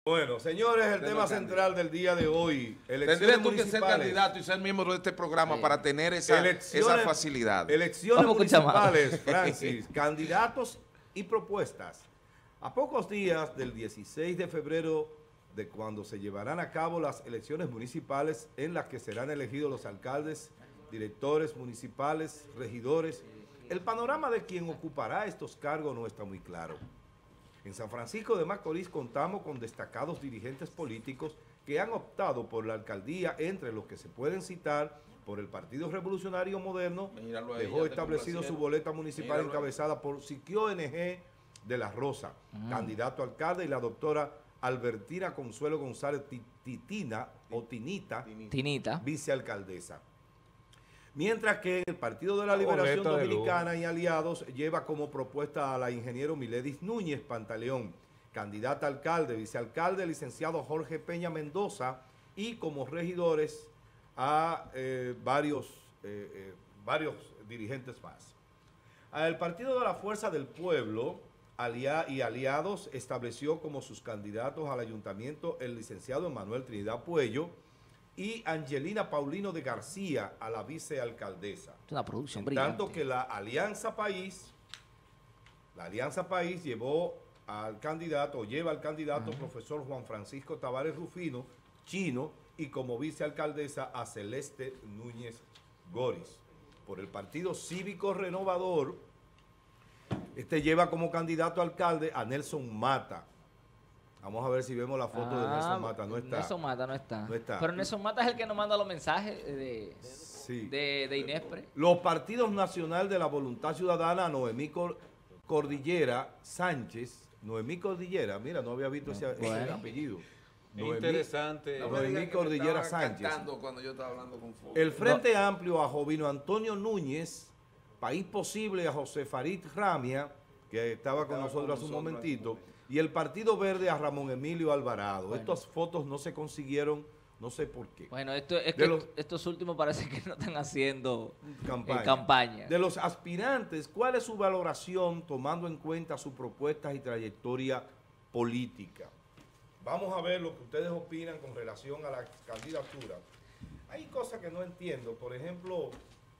Bueno, señores, el tema central del día de hoy, tendrías tú que ser candidato y ser miembro de este programa para tener esa facilidad. Elecciones municipales, Francis, candidatos y propuestas. A pocos días del 16 de febrero, de cuando se llevarán a cabo las elecciones municipales en las que serán elegidos los alcaldes, directores municipales, regidores, el panorama de quien ocupará estos cargos no está muy claro. En San Francisco de Macorís contamos con destacados dirigentes políticos que han optado por la alcaldía, entre los que se pueden citar por el Partido Revolucionario Moderno. Dejó establecido su boleta municipal encabezada por Siquio NG de la Rosa, candidato a alcalde, y la doctora Albertina Consuelo González Tinita, vicealcaldesa. Mientras que el Partido de la Liberación Dominicana y aliados lleva como propuesta a la ingeniero Miledis Núñez Pantaleón, candidata a alcalde, vicealcalde, licenciado Jorge Peña Mendoza, y como regidores a varios dirigentes más. El Partido de la Fuerza del Pueblo y aliados estableció como sus candidatos al ayuntamiento el licenciado Emanuel Trinidad Puello y Angelina Paulino de García a la vicealcaldesa. Una producción brillante. Tanto que la Alianza País lleva al candidato profesor Juan Francisco Tavares Rufino, Chino, y como vicealcaldesa a Celeste Núñez Goris. Por el Partido Cívico Renovador, lleva como candidato a alcalde a Nelson Mata. Vamos a ver si vemos la foto de Nelson Mata. No está. Nelson Mata no está. Pero Nelson Mata es el que nos manda los mensajes de Inespre. Los partidos nacional de la Voluntad Ciudadana, Noemí Cordillera Sánchez. Noemí Cordillera, mira, no había visto ese apellido. Interesante. Noemí Cordillera Sánchez. Cuando yo estaba hablando con el Frente Amplio a Jovino Antonio Núñez, País Posible a José Farid Ramia, que estaba con nosotros hace un momentito, y el Partido Verde a Ramón Emilio Alvarado. Bueno. Estas fotos no se consiguieron, no sé por qué. Bueno, estos últimos parece que no están haciendo campaña. De los aspirantes, ¿cuál es su valoración tomando en cuenta sus propuestas y trayectoria política? Vamos a ver lo que ustedes opinan con relación a la candidatura. Hay cosas que no entiendo. Por ejemplo,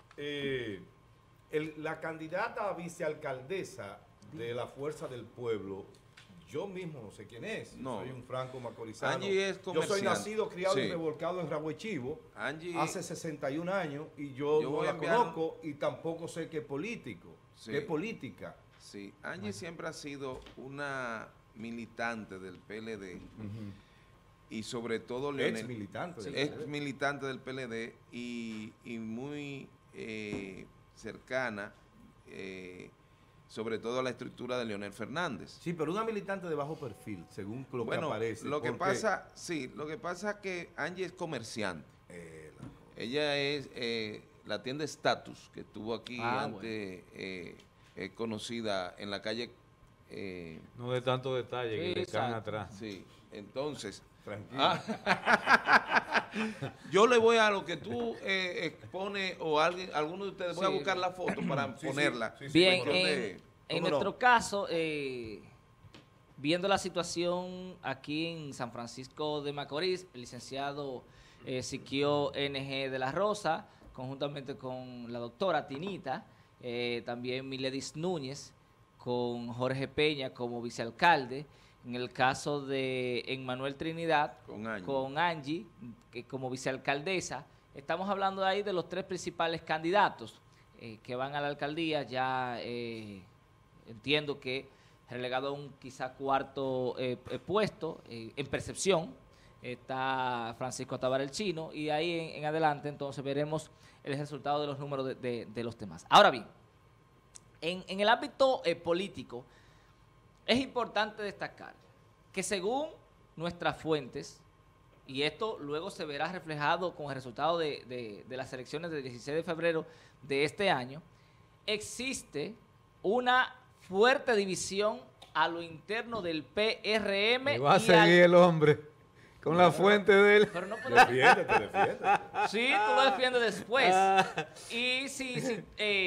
la candidata a vicealcaldesa de la Fuerza del Pueblo, yo mismo no sé quién es. No. Soy un franco macorizano. Angie es comerciante. Yo soy nacido, criado y revolcado en Rahuechivo hace 61 años y yo no la conozco y tampoco sé qué político, qué política. Sí, Angie siempre ha sido una militante del PLD y sobre todo ex militante del PLD y muy cercana sobre todo a la estructura de Leonel Fernández. Sí, pero una militante de bajo perfil, según lo que aparece. Lo que pasa es que Angie es comerciante. Ella es la tienda Status, que estuvo aquí antes, conocida en la calle. No de tanto detalle, que le caen atrás. Sí, entonces... Tranquilo. Yo le voy a lo que tú expones, o alguno de ustedes, voy a buscar la foto para ponerla. Bien, en nuestro caso, viendo la situación aquí en San Francisco de Macorís, el licenciado Siquio NG de la Rosa, conjuntamente con la doctora Tinita, también Miledis Núñez, con Jorge Peña como vicealcalde. En el caso de Emanuel Trinidad, con Angie que como vicealcaldesa, estamos hablando de ahí de los tres principales candidatos que van a la alcaldía. Ya entiendo que relegado a un quizá cuarto puesto, en percepción, está Francisco Tavares el Chino, y ahí en adelante entonces veremos el resultado de los números de los temas. Ahora bien, en el ámbito político, es importante destacar que según nuestras fuentes, y esto luego se verá reflejado con el resultado de las elecciones del 16 de febrero de este año, existe una fuerte división a lo interno del PRM. Y va a seguir el hombre con la fuente de él. Pero no puede... Defiéndete. Sí, tú lo defiendes después. Y sí,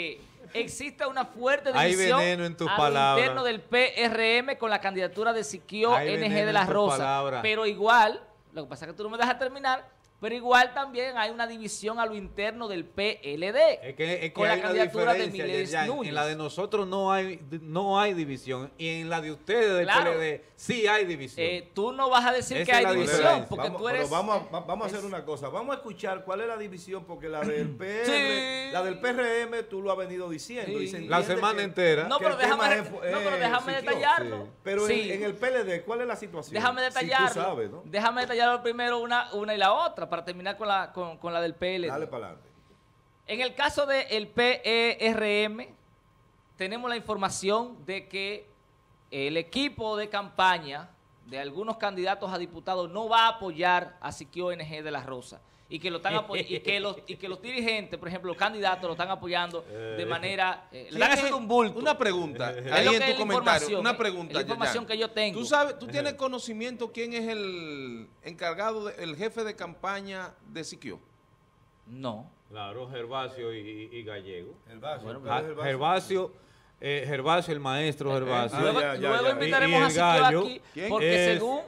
existe una fuerte Hay división veneno en tus a lo palabras. interno del PRM con la candidatura de Siquio Hay NG veneno de la en tus Rosa. palabras. Pero igual, lo que pasa es que tú no me dejas terminar, pero igual también hay una división a lo interno del PLD. Es que con la hay una candidatura de diferencia, Miles Yerjan. Núñez. En la de nosotros no hay división. Y en la de ustedes del Claro. PLD sí hay división. Tú no vas a decir Esa que es hay la división, diferencia. porque tú eres... Vamos a hacer una cosa. Vamos a escuchar cuál es la división, porque la del PR, Sí. la del PRM, tú lo has venido diciendo. Sí. Y se La entiende semana que- entera. No, que pero el tema déjame, Siquio. detallarlo. Sí. Pero Sí. en el PLD, ¿cuál es la situación? Déjame detallarlo. Si tú sabes, ¿no? Déjame detallarlo primero una y la otra para terminar con la del PLD. Dale para adelante. En el caso del PRM, tenemos la información de que el equipo de campaña de algunos candidatos a diputados no va a apoyar a Siquio NG de la Rosa. Y que lo están y que los dirigentes, por ejemplo, los candidatos lo están apoyando de manera... le están haciendo un bulto. Una pregunta, Es ahí lo en que tu es la comentario, información, una pregunta, es la información Yerjan. que yo tengo. ¿Tú sabes, tú tienes conocimiento quién es el encargado, el jefe de campaña de Siquio? No. Claro, Gervasio y Gallego. Bueno, Gervasio, el maestro Gervasio. Luego, ya, luego ya. invitaremos Y a el Siquio gallo, aquí, ¿quién? porque Es- según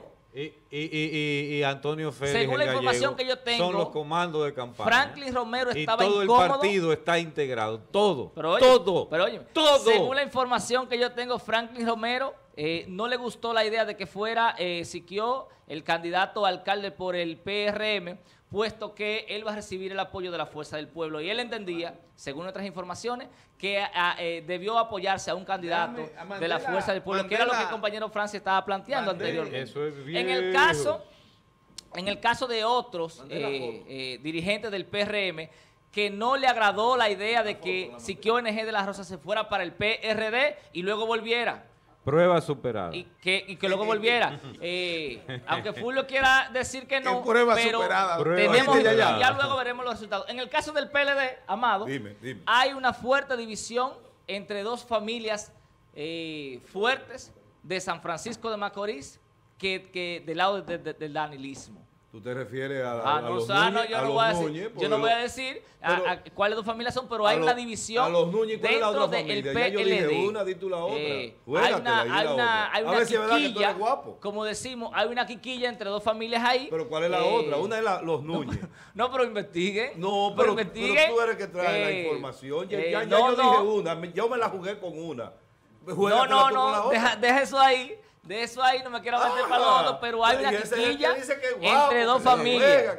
y Antonio Félix, Según la el información Gallego, que yo tengo, son los comandos de campaña. Franklin Romero y estaba todo incómodo. el partido está integrado, todo, Pero oye, todo, pero oye, todo. según la información que yo tengo, Franklin Romero no le gustó la idea de que fuera Siquio el candidato a alcalde por el PRM, puesto que él va a recibir el apoyo de la Fuerza del Pueblo. Y él entendía, según nuestras informaciones, que debió apoyarse a un candidato Déjame, de la Mandela, Fuerza del Pueblo, que era lo que el Mandela. compañero Francia estaba planteando Mandela. anteriormente. Eso es En el viejo. caso de otros dirigentes del PRM que no le agradó la idea de que Siquio NG de la Rosa se fuera para el PRD y luego volviera. Prueba superada. Y que luego volviera. Aunque Fulvio quiera decir que no, Es prueba pero superada. Prueba tenemos, superada. ya luego veremos los resultados. En el caso del PLD, Amado, Dime. hay una fuerte división entre dos familias fuertes de San Francisco de Macorís que del lado del danilismo. ¿Tú te refieres a los Yo Núñez? no A los voy a decir, Núñez, yo porque no voy a los- decir pero- cuáles dos familias son, pero a hay los- una división a los Núñez, ¿cuál es la dentro otra del familia? Ya yo dije PLD. una, di tú la otra. Hay Juégatela, una, di la hay otra. una, hay A una ver si es verdad que tú quiquilla, eres guapo. como decimos, hay una quiquilla entre dos familias ahí. Pero ¿cuál es la otra? Una es los Núñez. No, pero investigue. No, pero investigue. tú eres el que trae la información. Ya no, yo no. dije una, yo me la jugué con una. No, Juégatela no, tú con la no, otra. deja eso ahí. De eso ahí, no me quiero meter para los otros, pero hay una Y ese es el que quiquilla dice que es guapo, entre dos que se la familias juega,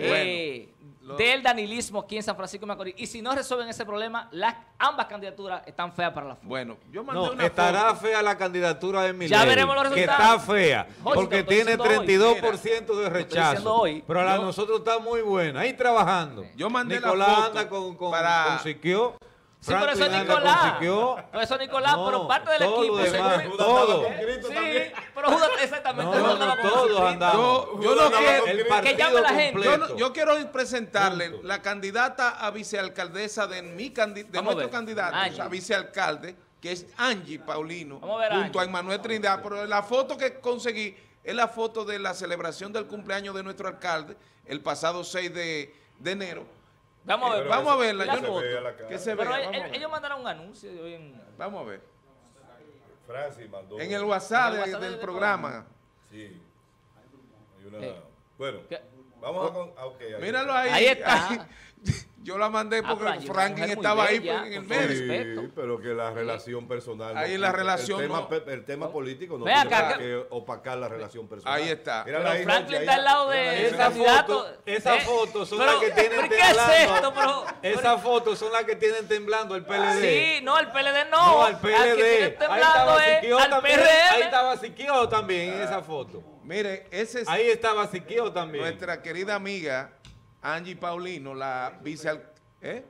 del danilismo aquí en San Francisco de Macorís. Y si no resuelven ese problema, ambas candidaturas están feas para la foto. Bueno, yo mandé No, una estará foto. fea la candidatura de Milei. Ya veremos los que resultados. está fea, Oye, porque te lo estoy tiene diciendo hoy. 32% de estoy rechazo. diciendo hoy. Pero la de Yo- nosotros está muy buena, ahí trabajando. Yo mandé la Nicolás foto anda con para- Siquio. Sí, pero eso es Franklin anda con Nicolás. Siquio. Pero eso es Nicolás, No, pero parte del todo equipo. lo demás, según- todo. Sí, pero Judas, exactamente. No, Judas no, va con todos Cristo. andamos. Yo no quiero- El que partido llame la gente. completo. Yo quiero presentarle Punto. la candidata a vicealcaldesa de Vamos a nuestro ver. candidato, Angie. a vicealcalde, que es Angie Paulino, Vamos a ver a junto a Angie. Emmanuel Trinidad. Pero la foto que conseguí es la foto de la celebración del cumpleaños de nuestro alcalde, el pasado 6 de enero. Vamos a ver. Vamos a verla. La yo no- foto. que se Pero vea. Vamos a ver. ellos mandaron un anuncio de hoy en... Vamos a ver. Francis mandó. En el WhatsApp, En el WhatsApp del del programa. Sí. Hay una... Eh. Bueno, ¿Qué? vamos a... ok, Míralo ahí. Ahí está. Yo la mandé porque pero Angie, una Franklin mujer muy estaba ahí bella, en el con todo medio. respeto. Sí, pero que la relación personal. Ahí no la quita. relación El tema político no Ve tiene acá, por qué opacar la relación personal. Ahí está. Mira Pero la Franklin hija, está al lado mira la del hija. candidato. Esas fotos son Pero- las que tienen ¿pero qué es temblando. esto? Pero- Esas fotos son las que tienen temblando el PLD. Sí, no, el PLD no. No, al Al que tiene PLD. Ahí temblando estaba es Siquio al también. PRM. Ahí estaba Siquio también en esa foto. Mire, ese es Ahí estaba Siquio también. nuestra querida amiga Angie Paulino, la vicealcaldesa. ¿Eh?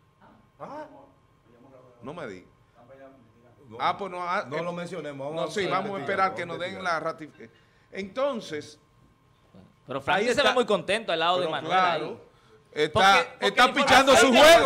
No me di. No, Pues no. no lo mencionemos. No, sí, vamos a esperar que nos den la ratificación. Entonces, Pero Franklin Ahí se ve está. muy contento al lado de pero Manuel. claro, ahí. Está pichando su juego.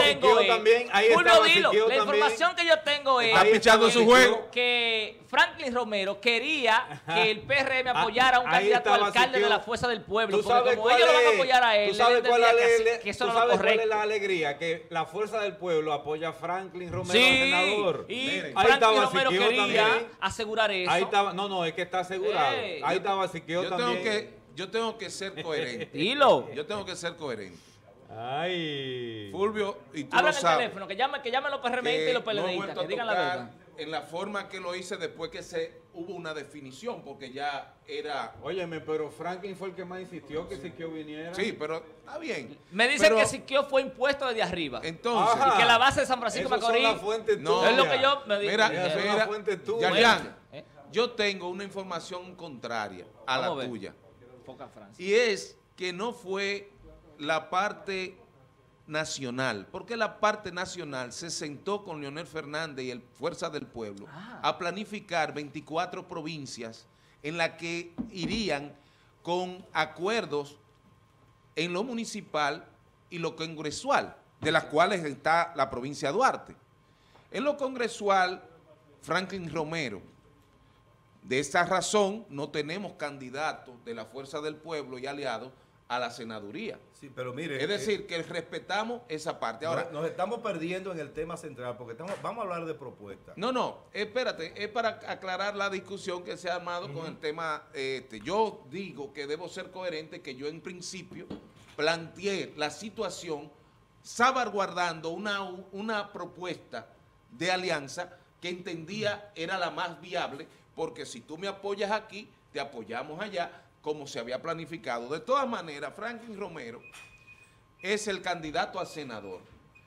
La información que yo tengo es está pichando su juego. Que Franklin Romero quería que el PRM apoyara a un candidato a alcalde de la Fuerza del Pueblo. Porque como ellos lo van a apoyar a él, que eso no es lo correcto. ¿Cuál es la alegría? Que la Fuerza del Pueblo apoya a Franklin Romero, senador. Y Franklin Romero quería asegurar eso. Ahí estaba, no, es que está asegurado. Ahí estaba Siquio también. Yo tengo que ser coherente. Dilo. Yo tengo que ser coherente. Ay. Fulvio, y tú hablan lo el sabes, teléfono, que llamen los PRMistas y los PLDistas, que digan la verdad. En la forma que lo hice después que hubo una definición, porque ya era... Óyeme, pero Franklin fue el que más insistió que Siquio viniera. Sí, pero está bien. Me dicen que Siquio fue impuesto desde arriba. Entonces... Y que la base de San Francisco de Macorís... No, es lo que yo me digo. Mira, yo tengo una información contraria a la tuya. Y es que no fue la parte nacional, porque la parte nacional se sentó con Leonel Fernández y el Fuerza del Pueblo a planificar 24 provincias en las que irían con acuerdos en lo municipal y lo congresual, de las cuales está la provincia de Duarte. En lo congresual, Franklin Romero. De esa razón, no tenemos candidatos de la Fuerza del Pueblo y aliados a la senaduría. Sí, pero mire, es decir, que respetamos esa parte. Ahora, nos estamos perdiendo en el tema central, porque vamos a hablar de propuestas. No, espérate, es para aclarar la discusión que se ha armado con el tema. Yo digo que debo ser coherente, que yo en principio planteé la situación salvaguardando una propuesta de alianza que entendía era la más viable, porque si tú me apoyas aquí, te apoyamos allá, como se había planificado. De todas maneras, Franklin Romero es el candidato a senador.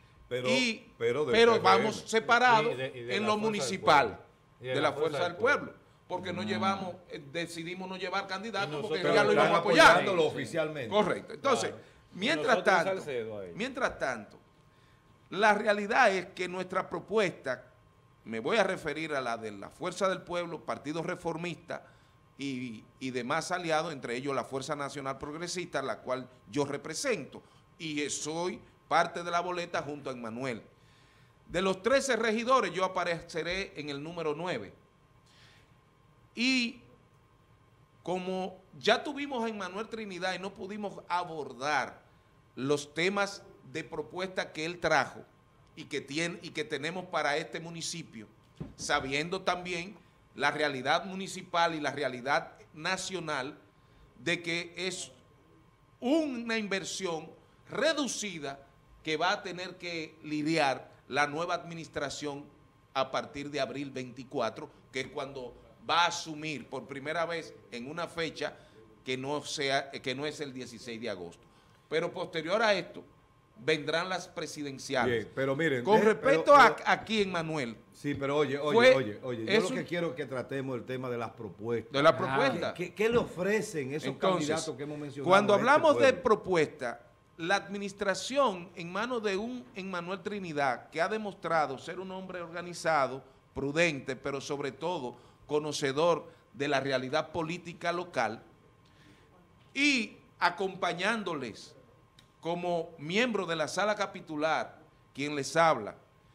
Pero vamos separados en lo municipal de la Fuerza del Pueblo. Porque no llevamos, decidimos no llevar candidatos porque ya lo íbamos a apoyar. Oficialmente. Correcto. Entonces, mientras tanto, la realidad es que nuestra propuesta, me voy a referir a la de la Fuerza del Pueblo, Partido Reformista y demás aliados, entre ellos la Fuerza Nacional Progresista, la cual yo represento, y soy parte de la boleta junto a Emmanuel. De los 13 regidores, yo apareceré en el número 9. Y como ya tuvimos a Emmanuel Trinidad y no pudimos abordar los temas de propuesta que él trajo y que tenemos para este municipio, sabiendo también la realidad municipal y la realidad nacional de que es una inversión reducida que va a tener que lidiar la nueva administración a partir de abril 24, que es cuando va a asumir por primera vez en una fecha que no es el 16 de agosto. Pero posterior a esto, vendrán las presidenciales. Bien, pero miren, con respecto a aquí en Manuel. Sí, pero oye, yo lo que quiero es que tratemos el tema de las propuestas. De las propuestas. ¿Qué le ofrecen esos candidatos que hemos mencionado? Cuando hablamos de propuesta, la administración en manos de un Emmanuel Trinidad, que ha demostrado ser un hombre organizado, prudente, pero sobre todo conocedor de la realidad política local, y acompañándoles como miembro de la sala capitular, quien les habla,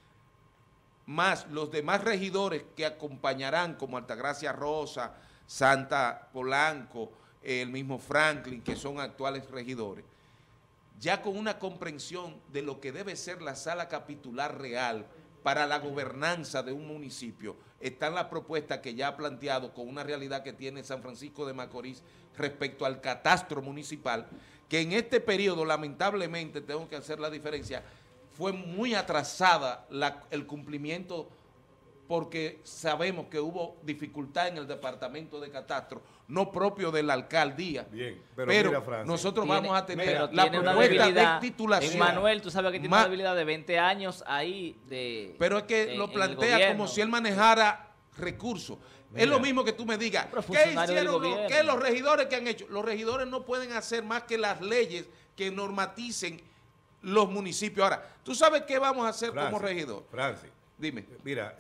más los demás regidores que acompañarán, como Altagracia Rosa, Santa Polanco, el mismo Franklin, que son actuales regidores, ya con una comprensión de lo que debe ser la sala capitular real para la gobernanza de un municipio, están las propuestas que ya ha planteado con una realidad que tiene San Francisco de Macorís respecto al catastro municipal, que en este periodo, lamentablemente, tengo que hacer la diferencia, fue muy atrasada el cumplimiento, porque sabemos que hubo dificultad en el departamento de catastro, no propio de la alcaldía. Bien, pero mira, nosotros vamos a tener la propuesta de titulación. Manuel, tú sabes que tiene una habilidad de 20 años ahí pero es que lo plantea como si él manejara recursos. Mira, es lo mismo que tú me digas, ¿qué hicieron los regidores que han hecho? Los regidores no pueden hacer más que las leyes que normaticen los municipios. Ahora, ¿tú sabes qué vamos a hacer como regidor? Francis, dime. Mira,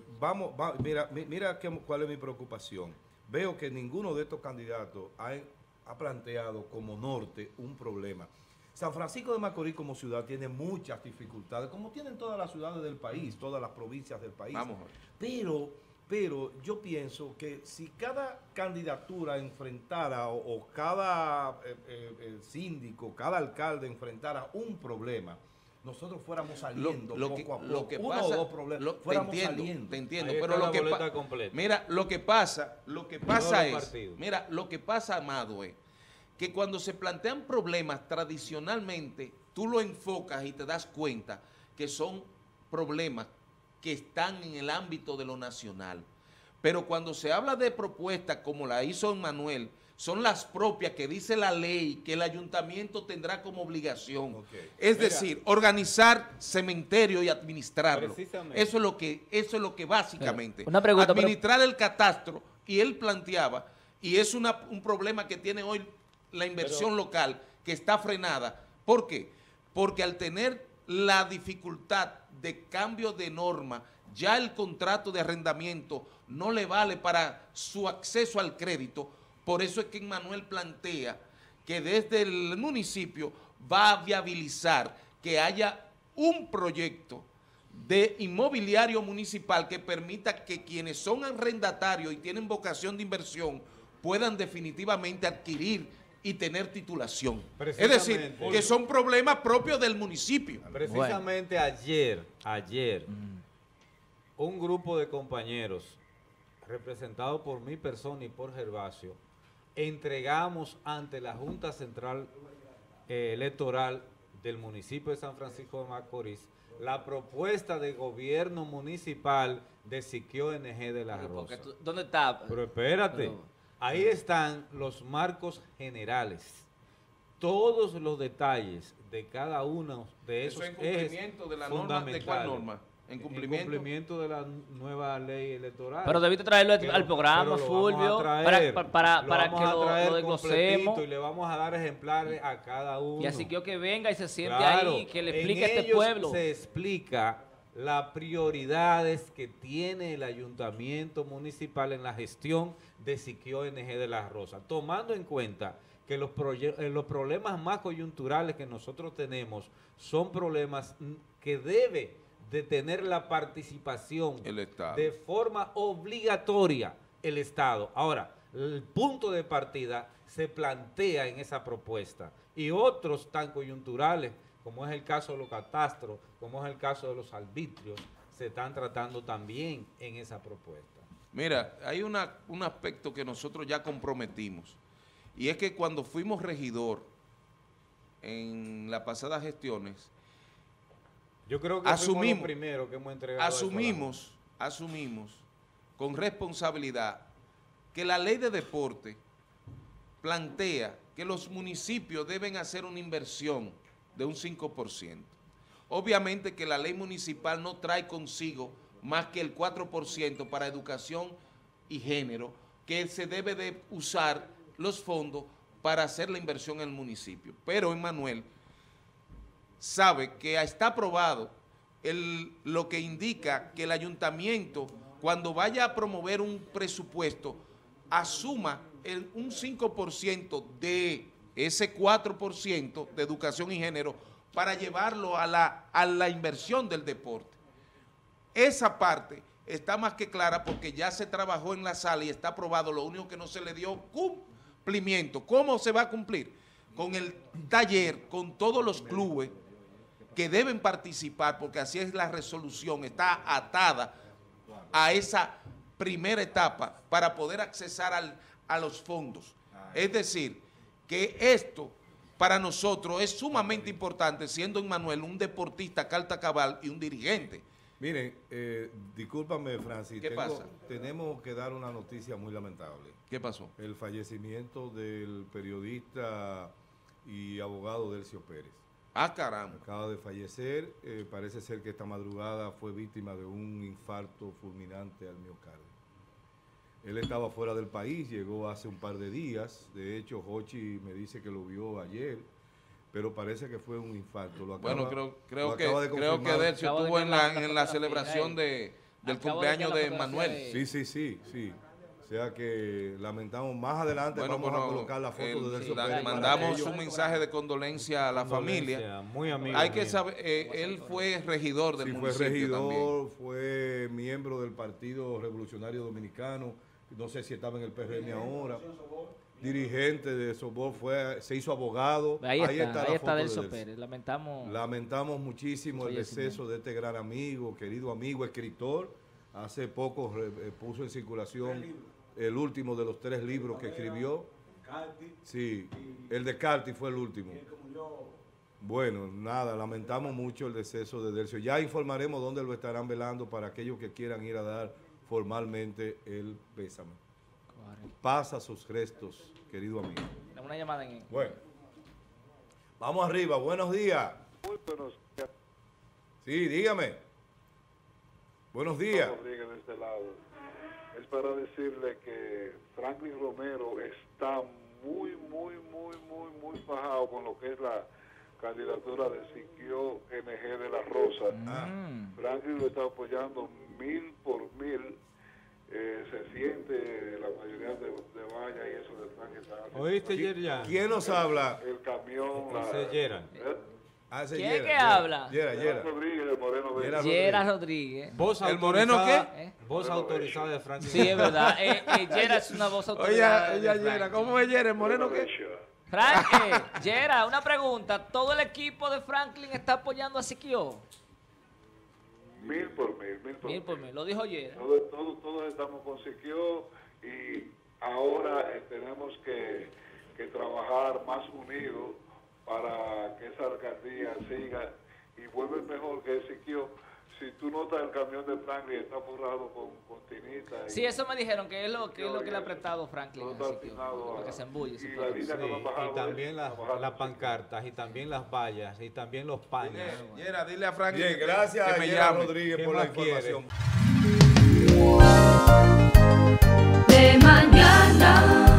mira cuál es mi preocupación. Veo que ninguno de estos candidatos ha planteado como norte un problema. San Francisco de Macorís como ciudad tiene muchas dificultades, como tienen todas las ciudades del país, todas las provincias del país. Vamos. Pero yo pienso que si cada candidatura enfrentara o cada síndico, cada alcalde enfrentara un problema, nosotros fuéramos saliendo poco a poco. Lo que uno pasa, o dos problemas, fuéramos saliendo. Te entiendo, Ahí pero está lo que boleta completa. mira, lo que pasa es, partidos. mira, lo que pasa, Amado, es que cuando se plantean problemas tradicionalmente, tú lo enfocas y te das cuenta que son problemas que están en el ámbito de lo nacional. Pero cuando se habla de propuestas como la hizo Manuel, son las propias que dice la ley que el ayuntamiento tendrá como obligación. Okay. Es decir, organizar cementerio y administrarlo. Precisamente. Eso es lo que básicamente. Una pregunta, administrar el catastro, y él planteaba, y es un problema que tiene hoy la inversión local, que está frenada. ¿Por qué? Porque al tener la dificultad de cambio de norma, ya el contrato de arrendamiento no le vale para su acceso al crédito. Por eso es que Manuel plantea que desde el municipio va a viabilizar que haya un proyecto de inmobiliario municipal que permita que quienes son arrendatarios y tienen vocación de inversión puedan definitivamente adquirir y tener titulación. Es decir, que son problemas propios del municipio. Precisamente ayer, un grupo de compañeros, representado por mi persona y por Gervasio, entregamos ante la Junta Central Electoral del municipio de San Francisco de Macorís la propuesta de gobierno municipal de Siquio NG de las Rosas. ¿Dónde está? Pero espérate, ahí están los marcos generales, todos los detalles de cada uno de esos ¿Eso en cumplimiento de la norma? ¿De cuál norma? ¿En cumplimiento de la nueva ley electoral. Pero debiste traerlo al programa, Fulvio, para que lo desglosemos. Y le vamos a dar ejemplares a cada uno. Y así que venga y se siente ahí, que le explique a este pueblo. Se explica las prioridades que tiene el ayuntamiento municipal en la gestión de Siquio NG de las Rosas, tomando en cuenta que los problemas más coyunturales que nosotros tenemos son problemas que debe de tener la participación el Estado de forma obligatoria el Estado. Ahora, el punto de partida se plantea en esa propuesta y otros tan coyunturales, como es el caso de los catastros, como es el caso de los arbitrios, se están tratando también en esa propuesta. Mira, hay un aspecto que nosotros ya comprometimos, y es que cuando fuimos regidor en las pasadas gestiones, yo creo que asumimos lo primero que hemos entregado. Asumimos con responsabilidad que la ley de deporte plantea que los municipios deben hacer una inversión de un 5%. Obviamente que la ley municipal no trae consigo más que el 4% para educación y género, que se debe de usar los fondos para hacer la inversión en el municipio. Pero Emmanuel sabe que está aprobado lo que indica que el ayuntamiento, cuando vaya a promover un presupuesto, asuma un 5% de ese 4% de educación y género para llevarlo a la inversión del deporte. Esa parte está más que clara porque ya se trabajó en la sala y está aprobado, lo único que no se le dio cumplimiento. ¿Cómo se va a cumplir? Con el taller, con todos los clubes que deben participar, porque así es la resolución, está atada a esa primera etapa para poder accesar a los fondos. Es decir, que esto para nosotros es sumamente importante, siendo Emmanuel un deportista carta cabal y un dirigente. Miren, discúlpame, Francis. ¿Qué pasa? Tenemos que dar una noticia muy lamentable. ¿Qué pasó? El fallecimiento del periodista y abogado Delcio Pérez. Ah, caramba. Acaba de fallecer. Parece ser que esta madrugada fue víctima de un infarto fulminante al miocardio. Él estaba fuera del país, llegó hace un par de días. De hecho, Jochi me dice que lo vio ayer, pero parece que fue un infarto. Bueno, creo que Delcio estuvo en la celebración del cumpleaños de Manuel. Sí. O sea que lamentamos, más adelante vamos a colocar la foto de Delcio Pérez. Mandamos un mensaje de condolencia a la familia. Muy amigo. Hay que saber, él fue regidor del municipio. Fue regidor, también. fue miembro del Partido Revolucionario Dominicano, no sé si estaba en el PRM ahora, dirigente de Sobor, se hizo abogado. Ahí está Delcio Pérez. Lamentamos muchísimo el deceso de este gran amigo, querido amigo, escritor. Hace poco puso en circulación el último de los 3 libros que escribió. Sí, el de Carti fue el último. Bueno, nada, lamentamos mucho el deceso de Delcio. Ya informaremos dónde lo estarán velando para aquellos que quieran ir a dar formalmente el pésame. Pasa sus restos, querido amigo. Una llamada en... Bueno, vamos arriba, buenos días. Muy buenos días. Sí, dígame. Buenos días. Rodríguez de este lado. Es para decirle que Franklin Romero está muy fajado con lo que es la candidatura de Siquio NG de la Rosa. Franklin lo está apoyando 1000 por 1000. Se siente la mayoría de vallas y eso de Franklin. ¿Oíste, Yerjan? ¿Quién nos habla? El camión. ¿Quién es que habla? Yera Rodríguez, el Moreno de Yera Rodríguez. ¿Voz ¿El Moreno qué? Voz autorizada de Franklin. Sí, es verdad. Yera es una voz autorizada. Oye, Yera, ¿cómo es Yera? ¿El Moreno qué? Yera, una pregunta. ¿Todo el equipo de Franklin está apoyando a Siquio? 1000 por 1000. 1000 por 1000, lo dijo Yera. Todos estamos con Siquio y ahora tenemos que trabajar más unidos para que esa alcaldía siga y vuelve mejor que Siquio. Si tú notas, el camión de Franklin está forrado con tinita. Sí, eso me dijeron, que es lo que le ha apretado Franklin a Siquio, para que se embulle. Y también las pancartas, y también las vallas, y también los paños. Yera, dile a Franklin. Bien, gracias a Yera Rodríguez por la información. De mañana.